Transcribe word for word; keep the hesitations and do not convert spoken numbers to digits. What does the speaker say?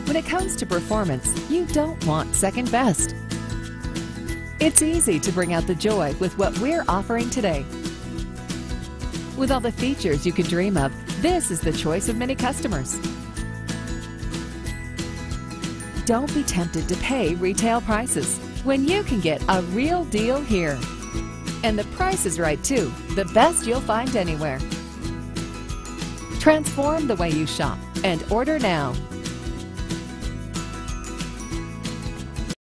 When it comes to performance, you don't want second best. It's easy to bring out the joy with what we're offering today. With all the features you could dream of, this is the choice of many customers. Don't be tempted to pay retail prices when you can get a real deal here. And the price is right too, the best you'll find anywhere. Transform the way you shop and order now.